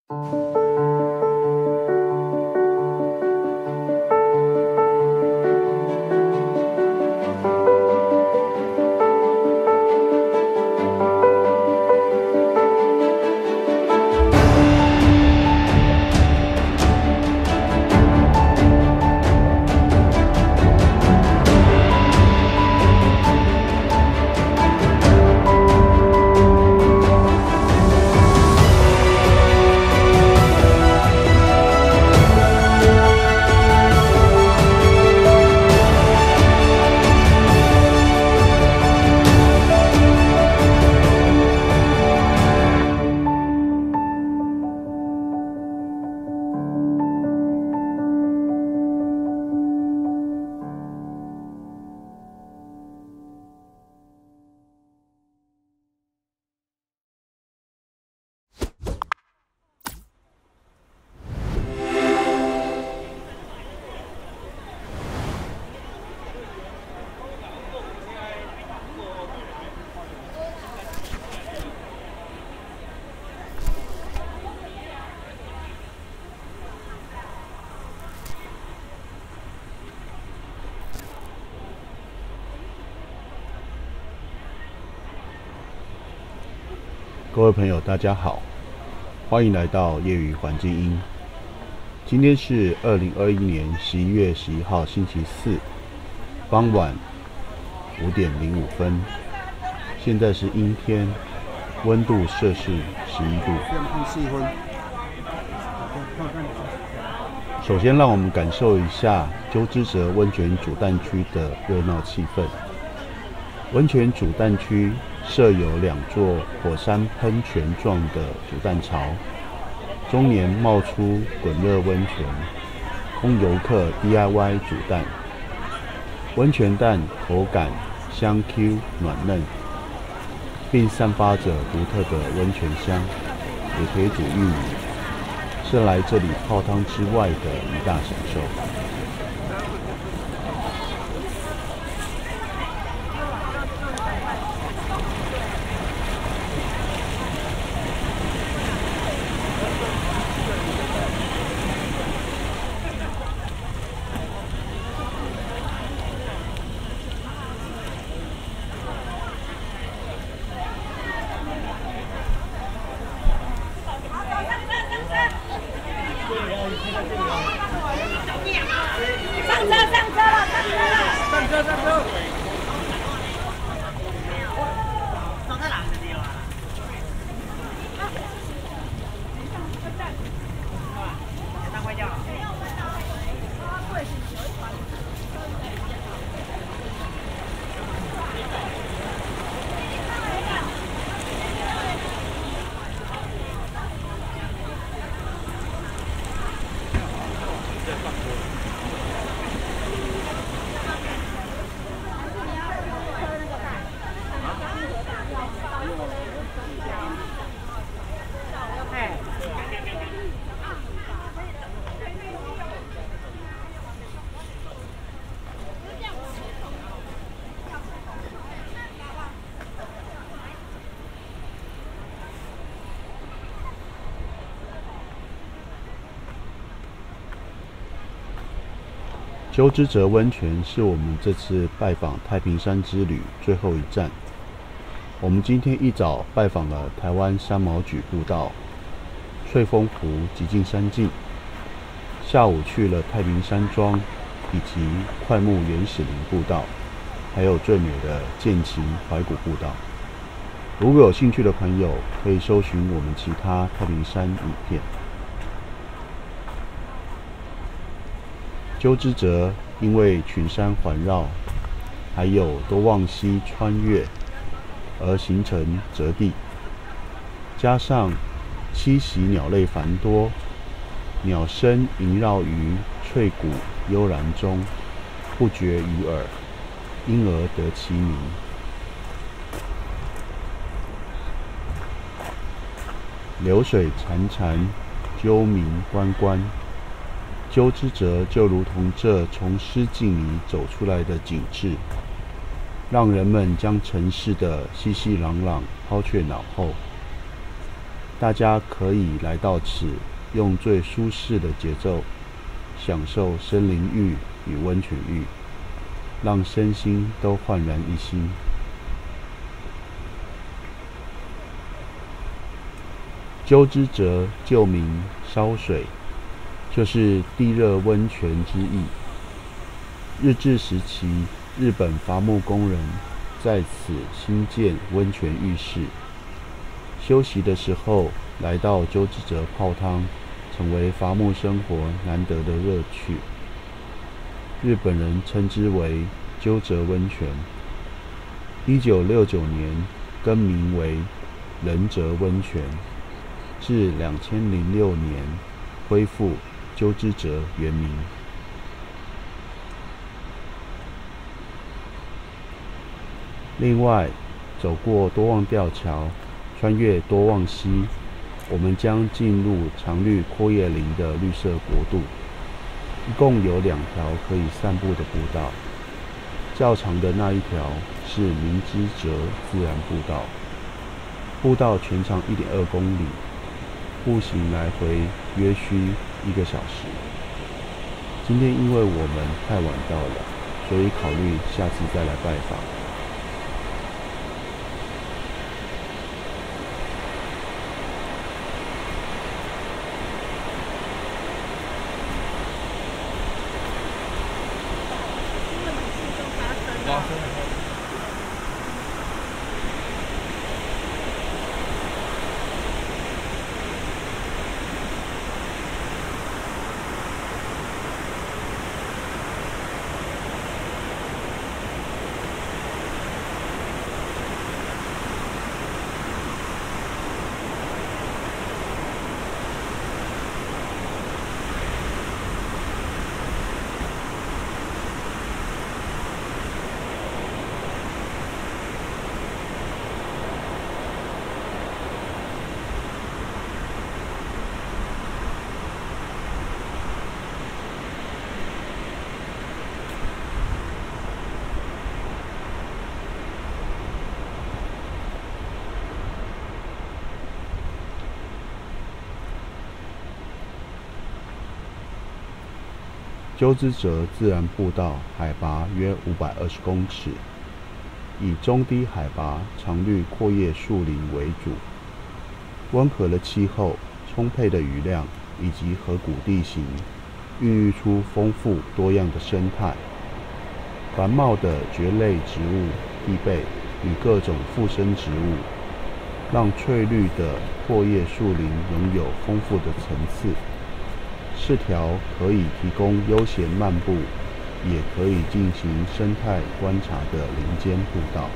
各位朋友，大家好，欢迎来到业余环境音。今天是2021年11月11号星期四，傍晚5点05分，现在是阴天，温度摄氏11度。首先，让我们感受一下鸠之泽温泉主淡区的热闹气氛。温泉主淡区设有2座火山喷泉状的主淡槽，终年冒出滚热温泉，供游客 DIY 煮蛋。温泉蛋口感香 Q 软嫩，并散发着独特的温泉香，也可以煮玉米，是来这里泡汤之外的一大享受。鸠之泽温泉是我们这次拜访太平山之旅最后一站。我们今天一早拜访了台湾山毛榉步道、翠峰湖极境山径，下午去了太平山庄以及快木原始林步道，还有最美的剑琴怀古步道。如果有兴趣的朋友，可以搜寻我们其他太平山影片。鸠之泽因为群山环绕，还有多望溪穿越而形成泽地，加上栖息鸟类繁多，鸟声萦绕于翠谷悠然中，不绝于耳，因而得其名。流水潺潺，鸠鸣关关。鸠之泽就如同这从诗境里走出来的景致，让人们将城市的熙熙攘攘抛却脑后， 大家可以来到此，用最舒适的节奏，享受森林浴与温泉浴，让身心都焕然一新。鸠之泽旧名烧水，就是地热温泉之意。日治时期，日本伐木工人在此兴建温泉浴室，休息的时候来到鸠之泽泡汤，成为伐木生活难得的乐趣。日本人称之为鸠泽温泉。1969年更名为仁泽温泉，至2006年恢复鸠之泽原名。另外，走过多望吊桥，穿越多望溪，我们将进入常绿阔叶林的绿色国度。一共有2条可以散步的步道，较长的那一条是明之泽自然步道，步道全长1.2公里，步行来回约需1个小时。今天因为我们太晚到了，所以考虑下次再来拜访。鸠之泽自然步道海拔约520公尺，以中低海拔常绿阔叶树林为主。温和的气候、充沛的雨量以及河谷地形，孕育出丰富多样的生态。繁茂的蕨类植物地被与各种附生植物，让翠绿的阔叶树林拥有丰富的层次。是条可以提供悠闲漫步，也可以进行生态观察的林间步道。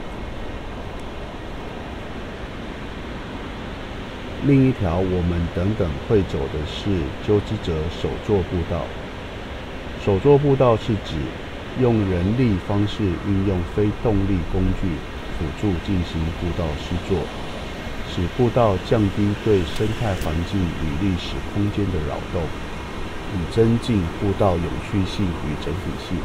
另一条我们等等会走的是鸠之泽手作步道。手作步道是指用人力方式运用非动力工具辅助进行步道施作，使步道降低对生态环境与历史空间的扰动，以增进步道永续性与整体性。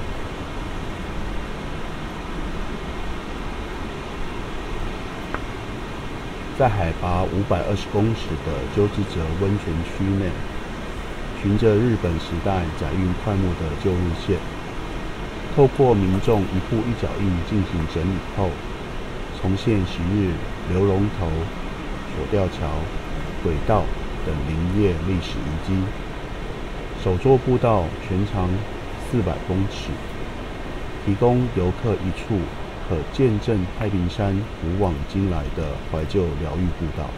在海拔520公尺的鸠之泽温泉区内，循着日本时代载运快木的旧路线，透过民众一步一脚印进行整理后，重现昔日刘龙头、索吊桥、轨道等林业历史遗迹。手作步道全长400公尺，提供游客一处可见证太平山古往今来的怀旧疗愈步道。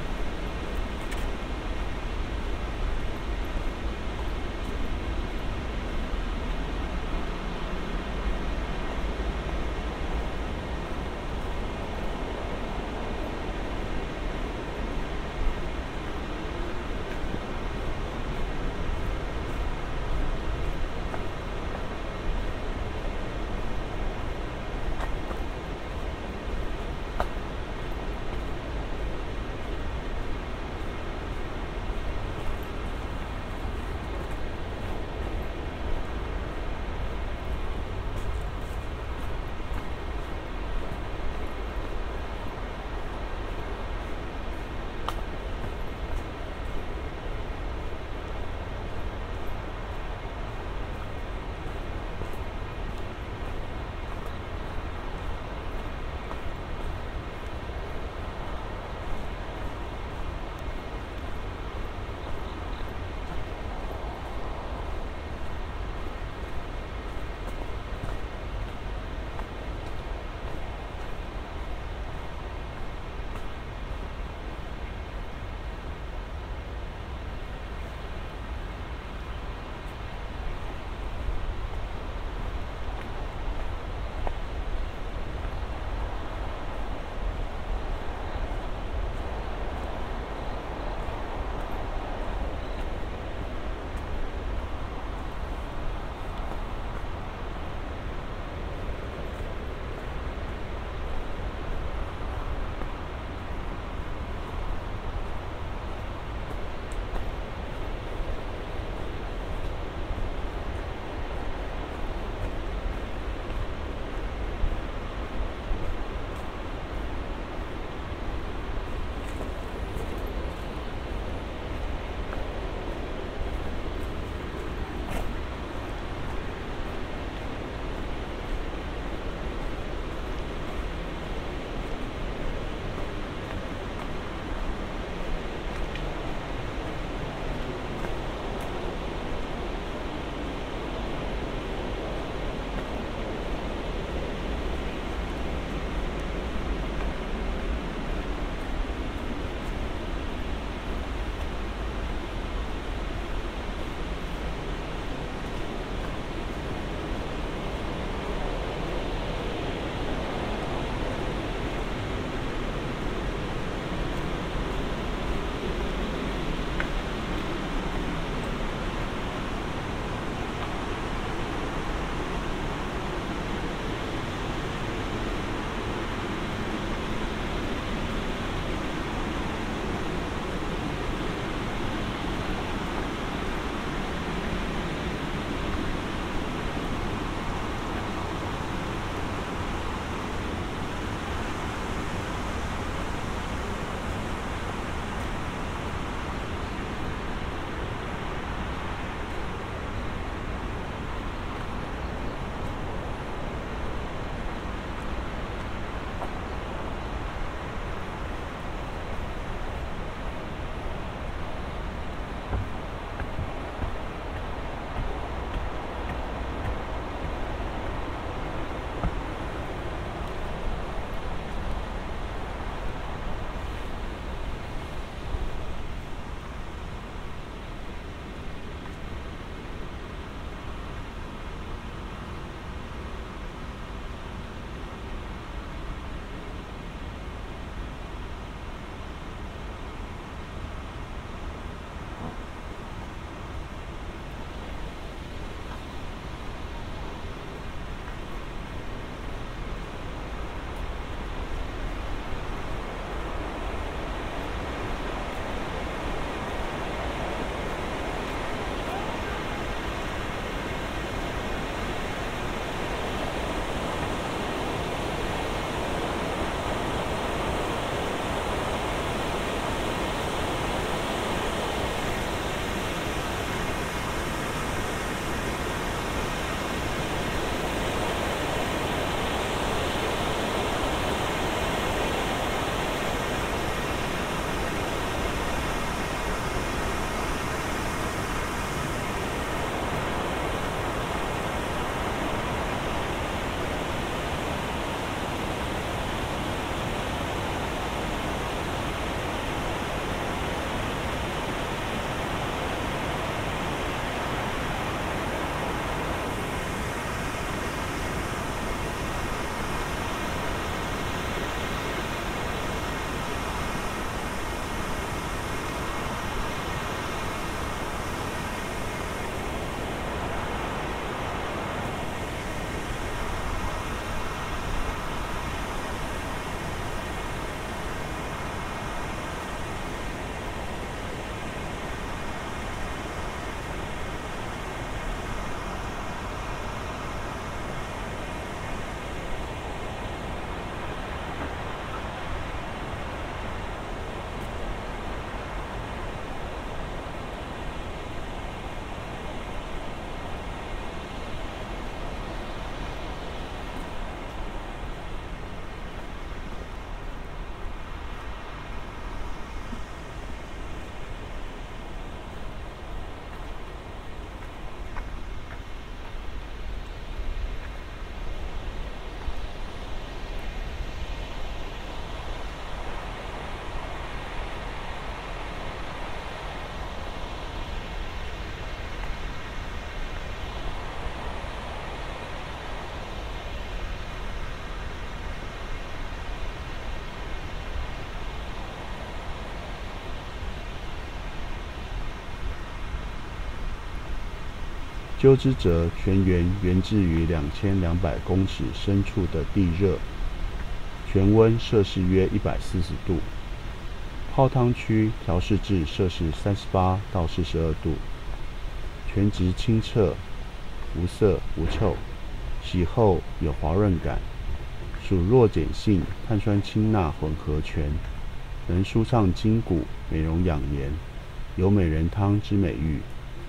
鸠之泽泉源自于2200公尺深处的地热，泉温摄氏约140度，泡汤区调试至摄氏38到42度，泉质清澈，无色无臭，洗后有滑润感，属弱碱性碳酸氢钠混合泉，能舒畅筋骨、美容养颜，有美人汤之美誉。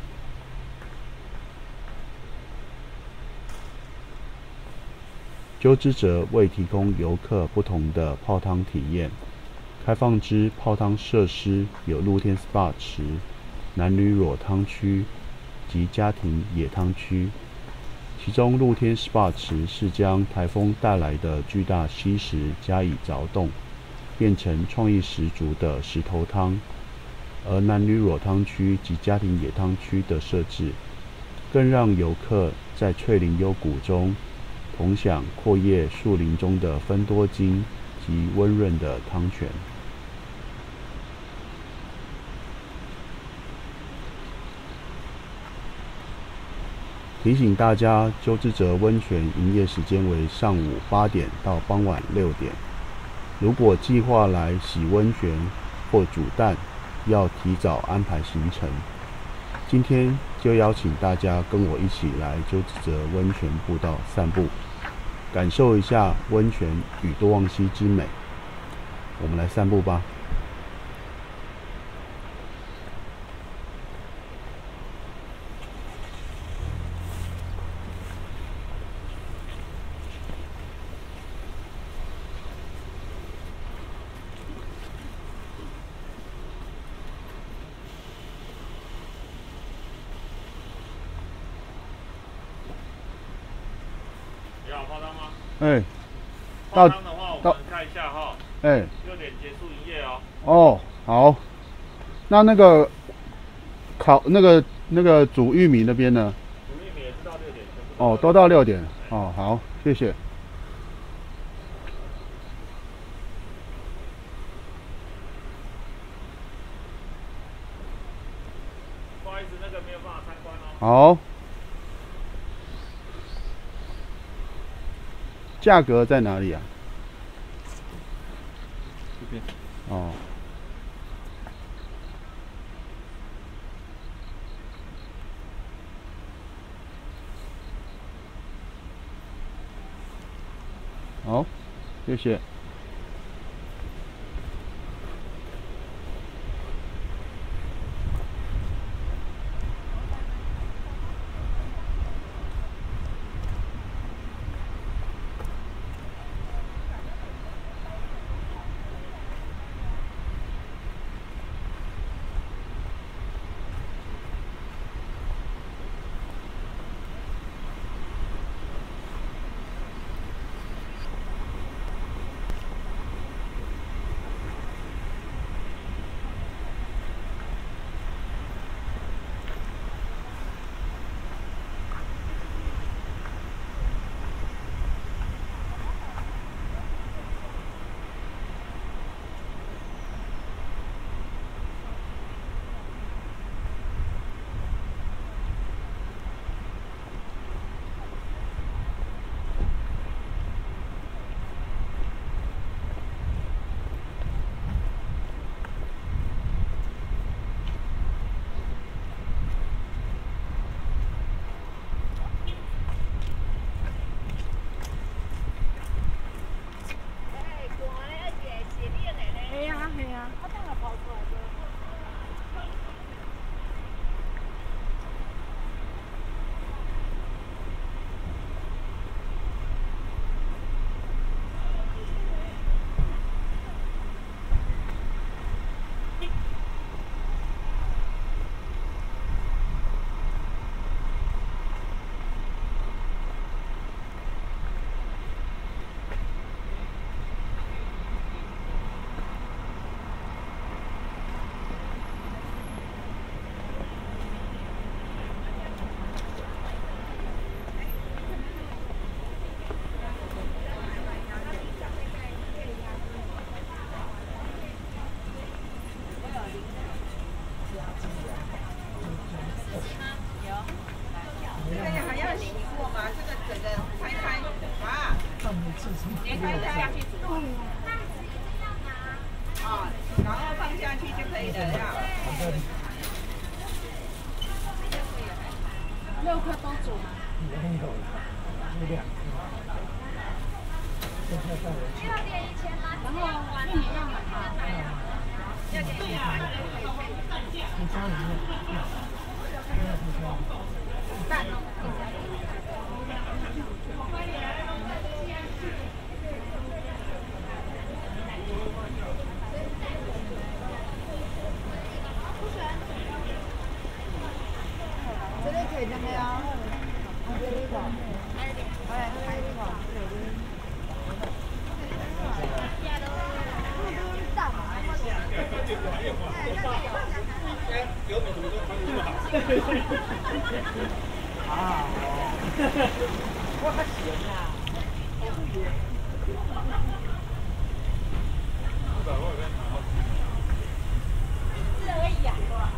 鸠之泽为提供游客不同的泡汤体验，开放之泡汤设施有露天 SPA 池、男女裸汤区及家庭野汤区。其中露天 SPA 池是将台风带来的巨大溪石加以凿洞，变成创意十足的石头汤，而男女裸汤区及家庭野汤区的设置，更让游客在翠林幽谷中同享阔叶树林中的芬多精及温润的汤泉。提醒大家，鸠之泽温泉营业时间为上午8点到傍晚6点。如果计划来洗温泉或煮蛋，要提早安排行程。今天就邀请大家跟我一起来鸠之泽温泉步道散步，感受一下温泉与多望溪之美。我们来散步吧。 要泡汤吗？ 哎， 泡汤的话，我们看一下哈。 哎 ，6点结束营业哦。 哦，好。那个烤那个煮玉米那边呢？ 煮玉米也是到6点。 哦，都到6点。哦，好，谢谢。 不好意思，那个没有办法参观哦。 好。价格在哪里啊？ 这边。 哦。好，谢谢。 6颗都煮吗？ 没有了，就2颗。现在到需要点1000吗？然后玉米要买吗？要点对啊。 冰箱里面， 蛋。这里可以的没有？这里个，哎，这里个。 啊，我还行啊。 这而已啊。